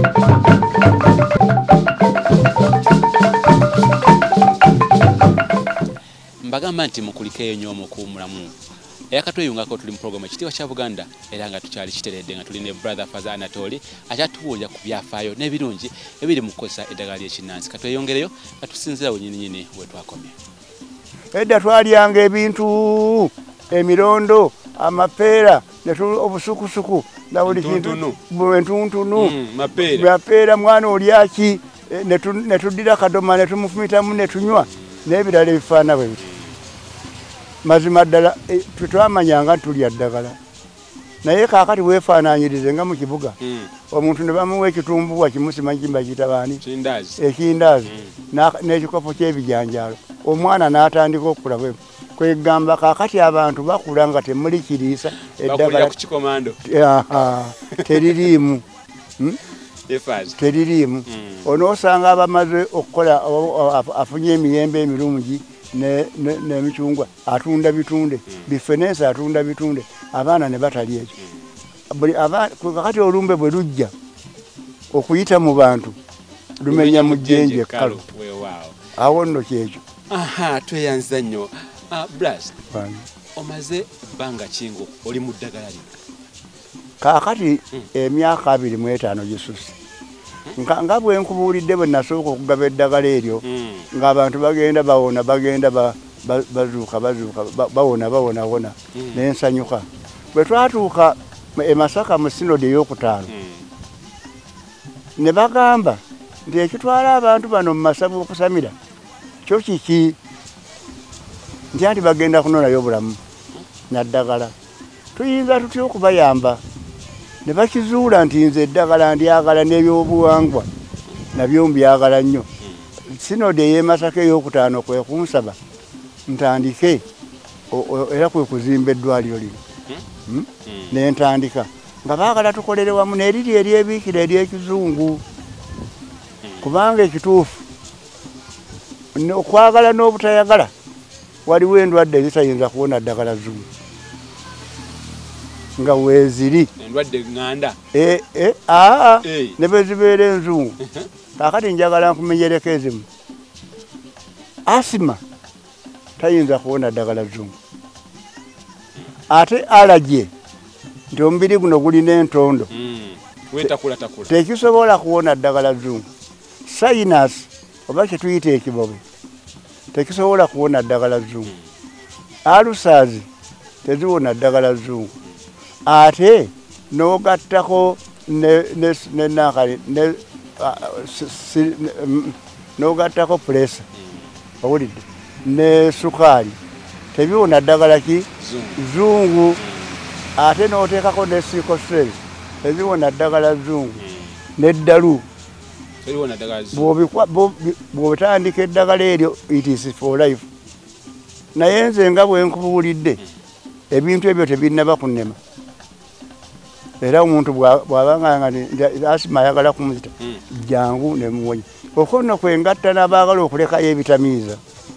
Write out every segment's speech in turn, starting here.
Mbagamba nti mukulikeyo nnyo omukuumulamu era katweyungako tuli mu programu ekitiibwa kya Buganda era nga tukyali kiteredde nga tuli ne brother Faza Anatoli akyatubuulira ku byafaayo n'ebirungi ebiri mu kukozesa eddagala ly'ekinnansi. Katweyongereyo nga tusinzira wennyini we twakomye. Edda twalyanga ebintu emirondo amapeera obusukusuku na buli kintu entuntunu mapeera mwana olyaki ne tuddira kadoma ne tumufumitamu ne tunywa n'ebirala ebifaana bwe biti. Mazima ddala twamanyanga tulya ddagala naye kaakati weefaanaanyirize nga mu kibuga omuntu ne bamuwa ekitumbuwa kimusima kimba kitabaani ekindaazi n'ekikopo ky'ebijanjaalo omwana n'atandika okukula bwe kwegamba kaakati abantu bakula nga temuli kiriisa eddagala teririimu teririimu onoosanga abamaze okukola afunye emiyembe emirungi n'emicungwa atunda bitunde bifenensi atunda bitunde abaana ne batali ekyo kakati olumbe bwe lujja okuyita mu bantu lumenya mu jjenje kkalu awo nno kyekyo. Tweyanza nnyo Blas omaze bbanga kingo oli mu ddagala lino kaakati emyaka 25 gisusse nga bwe nkubuulidde bwe nasooka okugaba eddagala eryo ng'abantu bagenda bawona bagenda bazuuka bawona n'ensanyuka bwe twatuuka e Masaka mu sinodi ey'okutaano ne bagamba nti ekitwala abantu bano mu masabu okusamira kyo kiki nti anti bagenda kunonayo obulamu naddagala tuyinza tutya okubayamba ne bakizuula nti nze eddagala ndyagala n'ebyobuwangwa nabyo mbyagala nnyo. Sinodi ey'e Masaka ey'okutaano kwe kunsaba ntandike era kwe kuzimba eddwaliro lino n'entandika nga baagala tukolere wamu n'eriri eryebiikira ery'ekizungu kubanga ekituufu okwagala n'obutayagala waliwo endwadde ezitayinza kuwona ddagala zungu nga weeziri endwadde ŋŋanda ne bwe zibeera enzungu kaakati njagala nkumenyereko ezimu. Asima tayinza kuwona ddagala zungu ate alagye nti omubiri guno gulina entondo tekisobola kuwona ddagala zungu. Sayinasi oba kyetuyita ekibobe tekisobola kuwona ddagala zungu. Alusaazi teziwona ddagala zungu ate n'ogattako n'ogattako puresa owulidde ne sukaali tebiwona ddagala ki zungu ate n'oteekako ne sikoseri tebiwona ddagala zungu n'eddalu bw'otandika eddagala eryo it is for life. Naye nze nga bwe nkubuulidde ebintu ebyo tebinnaba kunnema era omuntu bw'abanga nti asima ayagala kumuzita jangu ne muwonya okono kwengatta n'abaagala okulekayo ebitamiiza.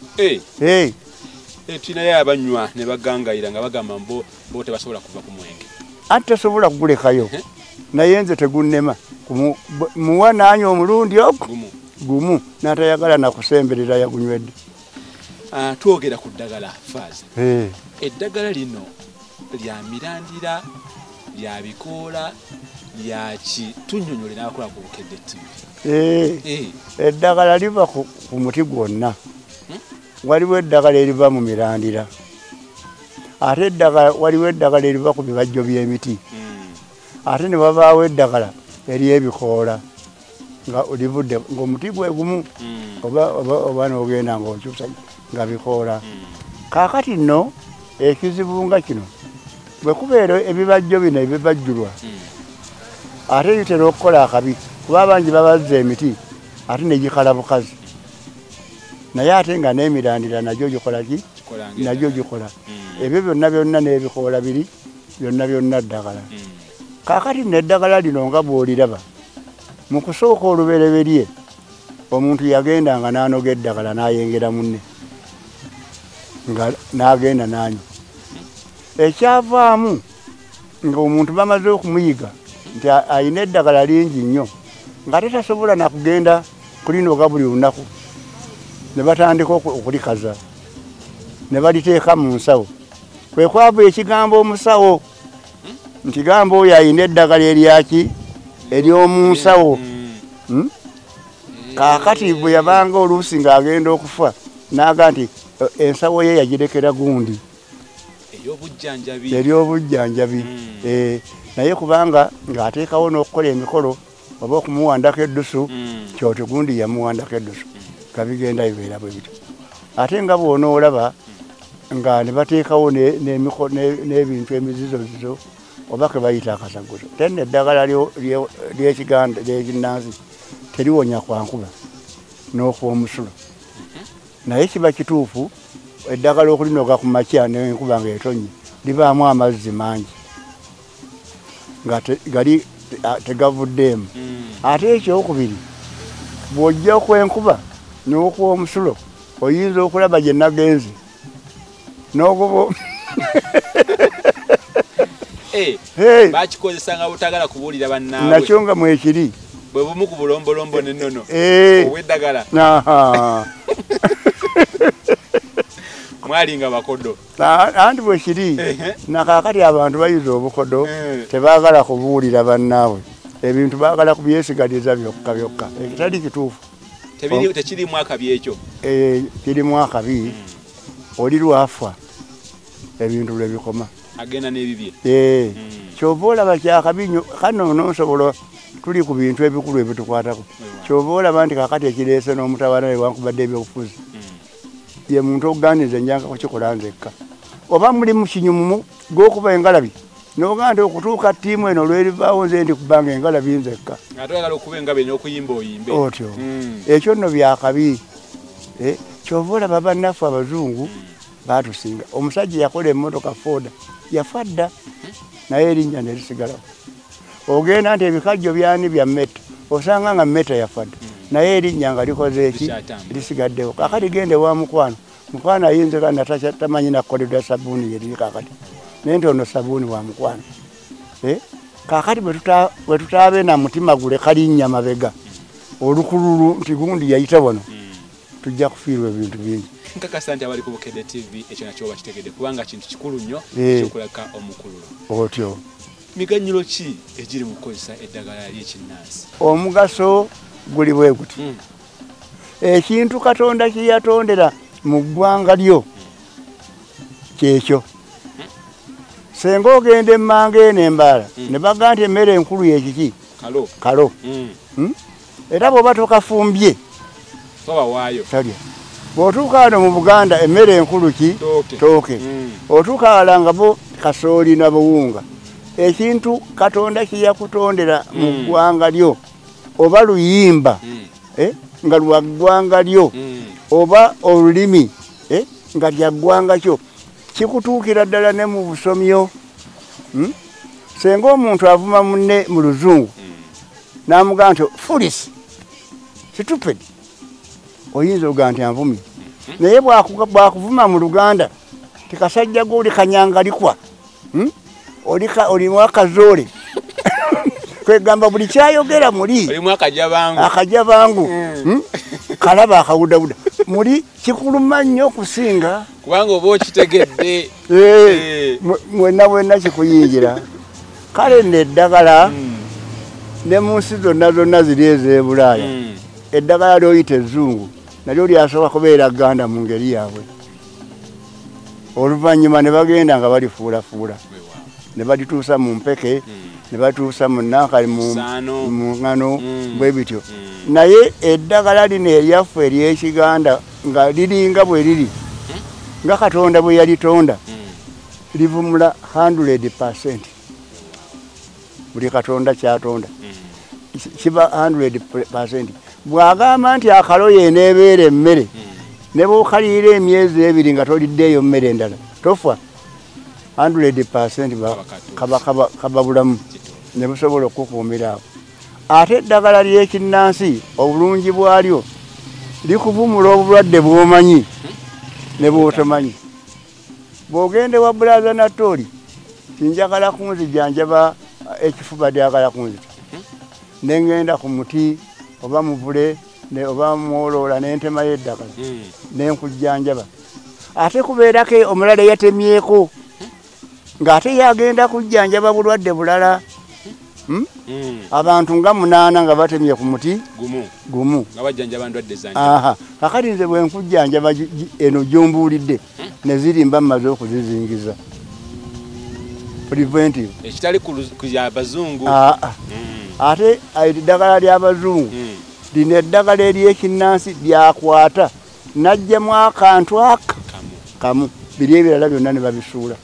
Tulinayo abanywa ne bagangayira nga bagamba bo tebasobola kuva ku mwenge ate tasobola kugulekayo naye nze tegunnema muwa naanywa omulundi ogwo gumu n'atayagala nakusemberera yagunywedde. Twogera ku ddagala Faaza eddagala lino lya mirandira lya bikoola lyaki tunnyonnyole n'abakola ku Bukedde TV. Eddagala liva ku muti gwonna waliwo eddagala eriva mu mirandira ate waliwo eddagala eriva ku bibajjo by'emiti ate ne wabaawo eddagala ery'ebikoola nga olivudde ng'omuti gwe gumu oba n'ogenda ng'okyusa nga bikoola. Kaakati nno ekizibu nga kino bwe kubeera ebibajjo bino ebibajjulwa ate bitera okukola akabi kuba abangi babazza emiti ate ne gikala bukazi naye ate nga n'emirandira nagyo gikola ki nagyo gikola ebyo byonna n'ebikoola biri byonna ddagala. Kaakati n'eddagala lino nga bw'oliraba mu kusooka olubereberye omuntu yagendanga n'anoga eddagala n'ayengera munne nga n'agenda n'anywa ekyavaamu ng'omuntu bamaze okumuyiga nti ayina eddagala lingi nnyo ng'ate tasobola na kugenda kulinoga buli lunaku ne batandika okulikaza ne baliteeka mu nsawo kwe kwava ekigambo omusawo nti gamba oyo ayina eddagala eryaki ery'omu nsawo kaakati bwe yabanga oluusi ng'agenda okufa n'aga nti ensawo ye yagirekera gundi ery'obujjanjabi naye kubanga ng'ateekawo n'okukola emikolo oba okumuwandako eddusu kyoti gundi yamuwandako eddusu nga bigenda bibeera bwe bityo ate nga bw'onoolaba nga ne bateekawo n'ebintu emizizozizo oba ke bayita akasaguzo tenne eddagala ly'ekiganda ly'ekinnansi teriwonya kwa nkuba n'okw'omusulo naye kiba kituufu eddagala okulinoga ku makya n'enkuba ng'etonye libaamu amazzi mangi nga gali tegavuddeemu ate ekyokubiri bw'ojja okw'enkuba n'okw'omusulo oyinza okulaba gye nagenze n'ogoba bakikozesanga butagala kubuulira bannaabwe nakyo nga mwekiri bwe bumu ku bulombolombo n'ennono ow'eddagala mwalinga bakodo anti bwe kiri nakaakati abantu bayiza obukodo tebaagala kubuulira bannaabwe ebintu baagala kubyesigaliza byokka ekitali kituufu tekirimu akabi ekyo kirimu akabi oli lwafa ebintu lwe bikoma agenda n'ebibye kyova olaba kyakabi nnyo kano nosobola tuli ku bintu ebikulu ebitukwatako kyova olaba nti kakati ekireese n'omutawaana newankubadde ebyobufuzi ye muntu okuganiza enjanga kukikola nzekka oba muli mu kinyumumu gw'okuba engalabi noga nti okutuuka ttiimu eno olwerivaawo nze ndi kubanga engalabi nzekka otyo ekyo nno byakabi kyova olaba bannaffe abazungu batusinga omusajja yakola emmotoka fooda yafa dda naye erinnya ne lisigalawo ogenda nti ebikajjo byani bya mmeta osanga nga mmeta yafa dda naye erinnya nga likoze eki lisigaddewo kakati gende wa mukwano ayinza kana tamanyi nakukoledwa sabuuni yeriri kakati naye nti ono sabuuni wa mukwano kakati bwe tutaabe na mutima gule kalinnya mabega olukululu nti gundi yayita wano tujja kufiirwa ebintu bingi nkakasa nti abali ku Bukedde TV ekyo nakyo bakitegedde kubanga kintu kikulu nnyo ekyokulaka omukululo otyo miganyulo ki egiri mu kukozesa eddagala ly'ekinnansi omugaso guli bwe guti ekintu katonda kye yatondera mu ggwanga lyo kyekyo senga ogenda emmanga eno embaala ne baga nti emmere enkulu yekiki kalo era bw'oba tokafumbye talya bw'otuuka wano mu Buganda emmere enkulu ki tooke otuuka wala nga bo kasooli na buwunga ekintu katonda kye yakutondera mu ggwanga lyo oba luyimba nga lwa ggwanga lyo oba olulimi nga lya ggwanga kyo kikutuukira ddala ne mu busomyo senga omuntu avuma munne mu luzungu n'amugamba nti fulisi stupid oyinza oga nti anvumye naye bwakuvuma mu Luganda tikasajja goli kanyangalikwa olimu akazoole kwegamba buli kyayogera muli akajabangu kalaba akawudawuda muli kikuluma nnyo okusinga kubanga oba okitegedde mwenna kikuyingira kale neddagala ne mu nsi zonna ziri ez'ebulaaya eddagala lyoyita ezzungu nalyo lyasobola kubeera Ganda mu ngeri yaabwe oluvannyuma ne bagenda nga balifuulafuula ne balituusa mu mpeke ne batuusa mu nankali mu ŋŋano bwe bityo naye eddagala lino eryaffe ery'ekiganda nga liringa bwe liri nga Katonda bwe yalitonda livumula 100%. Buli Katonda kyatonda kiba 100%. Bw'agamba nti akalo yeneebeera emmere ne bw'okaliira emyezi ebiri nga toliddeeyo mmere endala tofa 100% kaba bulamu ne busobola okukuumira awo. Ate eddagala ly'ekinnansi obulungi bwalyo likuvumula obulwadde bw'omanyi ne bw'otomanyi. Bw'ogende wa bulaza Natooli tinjagala kunzijanjaba ekifuba lyagala kunzita nengenda ku muti oba muvule oba mwoloola n'entema y'eddagala nenkujjanjaba ate kubeerako omulala yatemyeko ng'ate yagenda kujjanjaba bulwadde bulala abantu nga 8 nga batemye ku muti gumu kakati nze bwe nkujjanjaba eno gyombuulidde ne zirimba mmaze okuzizingiza preventive ekitali ku y'abazungu ate eddagala ly'abazungu lino eddagala ery'ekinnansi lyakwata najjamu akantu aka kamu biri ebirala byonna ne babisuula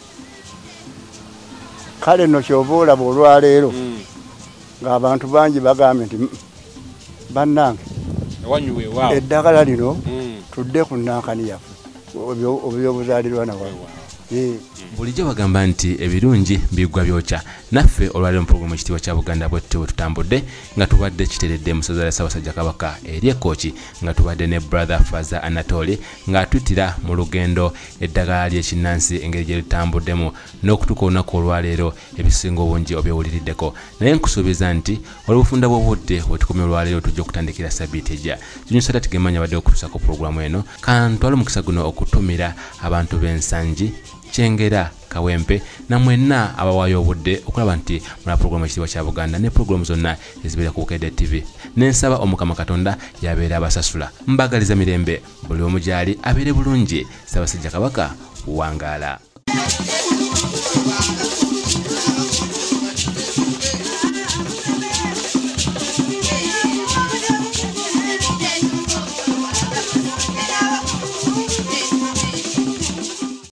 kale no kyova olaba olwaleero ng'abantu bangi bagambye nti bannange eddagala lino tudde ku nnankani yaffe obyobuzaalirwana wawe bulijjo bagamba nti ebirungi bigwa byokya naffe olwaleero mu pulogulaamu ekitiibwa kya Buganda bwetutyo bwe tutambudde nga tubadde kiteredde mu ssaza lya Ssaabasajja Kabaka eri ekooki nga tubadde ne brother Faza Anatoli ng'atutira mu lugendo eddagala ly'ekinnansi engeri gye litambuddemu n'okutuuka olunaku olwaleero ebisinga obungi obyewuliriddeko naye nkusuubiza nti olw'obufunda bw'obudde wetukomye olwaleero tujja okutandikira sabbiiti ejja kinyusa ate tigemanya badde okutuusako pulogulaamu eno kantwale omukisa guno okutumira abantu b'ensangi Kyengera Kawempe na mwenna abawaayo obudde okulaba nti mula pulogulaamu ekitiibwa kya Buganda ne pulogulaamu zonna ezibeera ku Bukedde TV n'ensaba Omukama Katonda yabeera abasasula mbagaliza mirembe buli omu gy'ali abeere bulungi Ssaabasajja Kabaka wangaala.